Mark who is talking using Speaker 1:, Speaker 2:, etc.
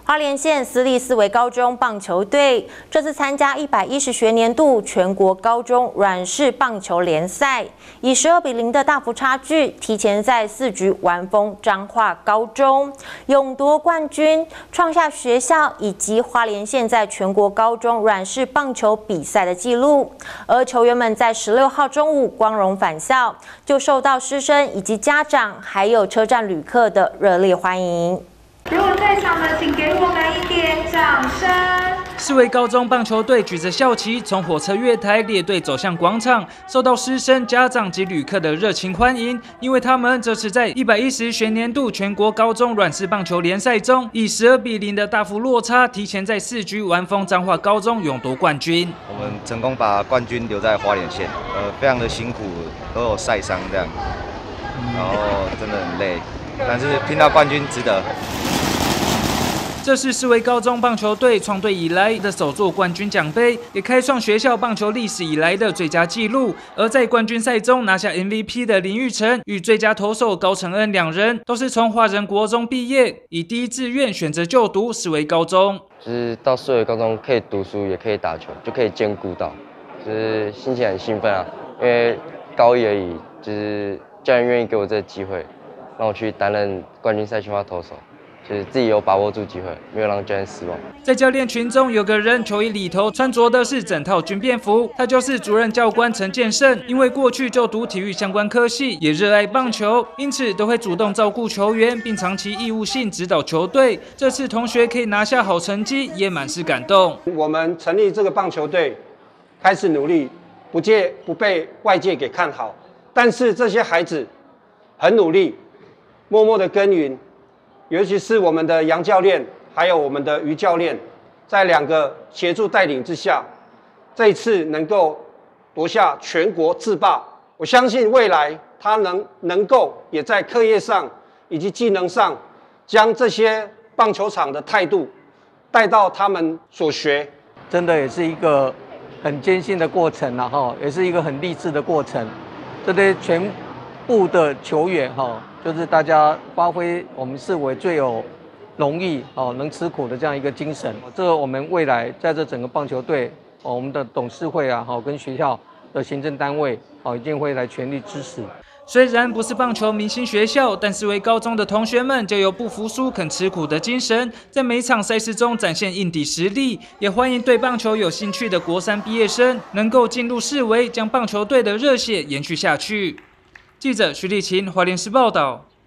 Speaker 1: 花莲县私立四维高中棒球队这次参加110学年度全国高中软式棒球联赛，以12-0的大幅差距，提前在4局完封彰化高中，勇夺冠军，创下学校以及花莲县在全国高中软式棒球比赛的纪录。而球员们在16号中午光荣返校，就受到师生以及家长还有车站旅客的热烈欢迎。
Speaker 2: 如果在场的，请给我们一点掌声。
Speaker 3: 四维高中棒球队举着校旗，从火车月台列队走向广场，受到师生、家长及旅客的热情欢迎。因为他们这次在110学年度全国高中软式棒球联赛中，以12-0的大幅落差，提前在4局完封彰化高中，勇夺冠军。
Speaker 4: 我们成功把冠军留在花莲县，非常的辛苦，都有晒伤这样，然后真的很累，但是拼到冠军值得。
Speaker 3: 这是四维高中棒球队创队以来的首座冠军奖杯，也开创学校棒球历史以来的最佳纪录。而在冠军赛中拿下 MVP 的林玉成与最佳投手高承恩两人，都是从华人国中毕业，以第一志愿选择就读四维高中。
Speaker 5: 就是到四维高中可以读书，也可以打球，就可以兼顾到，就是心情很兴奋啊。因为高一而已，就是教练愿意给我这个机会，让我去担任冠军赛先发投手。 就是自己有把握住机会，没有让教练失望。
Speaker 3: 在教练群中，有个人球衣里头穿着的是整套军便服，他就是主任教官陈建胜。因为过去就读体育相关科系，也热爱棒球，因此都会主动照顾球员，并长期义务性指导球队。这次同学可以拿下好成绩，也满是感动。
Speaker 6: 我们成立这个棒球队，开始努力，不被外界给看好，但是这些孩子很努力，默默的耕耘。 尤其是我们的杨教练，还有我们的于教练，在2个协助带领之下，这一次能够夺下全国制霸。我相信未来他能够也在课业上以及技能上，将这些棒球场的态度带到他们所学。
Speaker 7: 真的也是一个很艰辛的过程然后也是一个很励志的过程。这些全部的球员就是大家发挥我们视为最有荣誉能吃苦的这样一个精神。这我们未来在这整个棒球队，我们的董事会跟学校的行政单位一定会来全力支持。
Speaker 3: 虽然不是棒球明星学校，但四维高中的同学们就有不服输、肯吃苦的精神，在每场赛事中展现硬底实力。也欢迎对棒球有兴趣的国3毕业生能够进入四维，将棒球队的热血延续下去。记者徐立琴，花莲市报道。